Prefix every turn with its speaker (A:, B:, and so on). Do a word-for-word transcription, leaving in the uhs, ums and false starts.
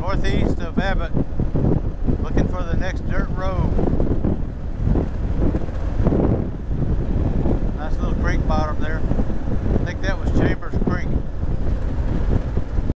A: northeast of Abbott, looking for the next dirt road. Nice little creek bottom.